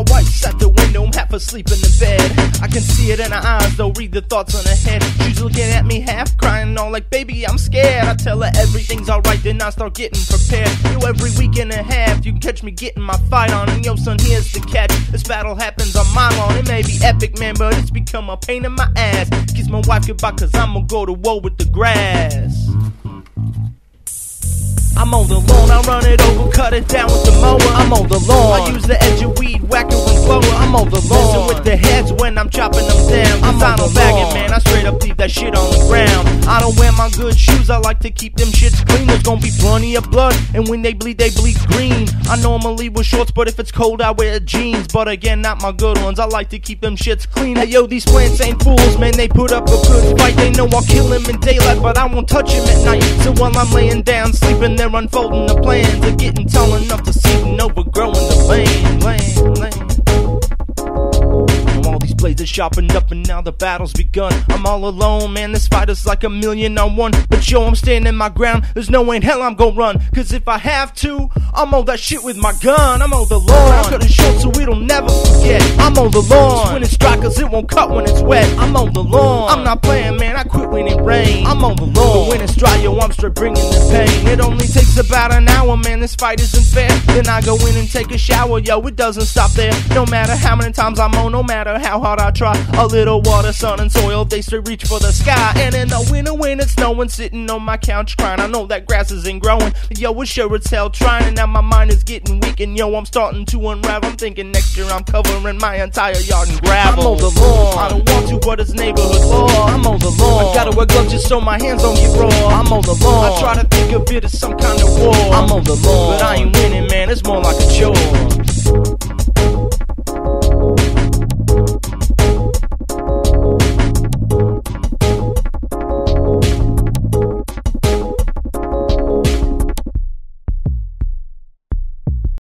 wife's at the window, I'm half asleep in the bed. I can see it in her eyes, though, read the thoughts on her head. She's looking at me half crying, all like, baby, I'm scared. I tell her everything's alright, then I start getting prepared. Yo, every week and a half, you can catch me getting my fight on. And yo, son, here's the catch, this battle happens on my lawn. It may be epic, man, but it's become a pain in my ass. Kiss my wife goodbye, cause I'ma go to war with the grass. I'm on the lawn, I run it over, cut it down with the mower. I'm on the lawn, I use the edge of weed, whack it with blower. I'm on the lawn, listen with the heads when I'm chopping them down. I'm on the bag it, man, I straight up leave that shit on the ground. I don't wear my good shoes, I like to keep them shits clean. There's gonna be plenty of blood, and when they bleed green. I normally wear shorts, but if it's cold I wear jeans. But again, not my good ones, I like to keep them shits clean. Hey yo, these plants ain't fools, man, they put up a good fight. They know I'll kill him in daylight, but I won't touch him at night. So while I'm laying down sleeping, they're unfolding the plans. They're getting tall enough to see and overgrowing the land. All these blades are sharpened up and now the battle's begun. I'm all alone, man, this fight is like 1,000,000-on-1. But yo, I'm standing my ground, there's no way in hell I'm gon' run. Cause if I have to, I'm on that shit with my gun. I'm on the lawn, I cut it short so it'll never forget. I'm on the lawn, when it's dry cause it won't cut when it's wet. I'm on the lawn, I'm not playing, man, I quit when it rains. I'm on the lawn, but when it's dry, yo, I'm straight bringing the pain. It only takes about an hour, man, this fight isn't fair. Then I go in and take a shower, yo, it doesn't stop there. No matter how many times I'm on, no matter how hard I try, a little water, sun, and soil, they straight reach for the sky. And in the winter when it's snowing, sitting on my couch crying, I know that grass isn't growing, but yo, it's sure it's hell trying. And now my mind is getting weak, and yo, I'm starting to unravel. I'm thinking next year I'm covering my entire yard in gravel. I'm on the lawn, I don't want to, but it's neighborhood law. I'm on the lawn, I gotta wear gloves just so my hands don't get raw. I'm on the lawn, I try to think of it as some kind of war. I'm on the lawn, but I ain't winning, man, it's more like a chore.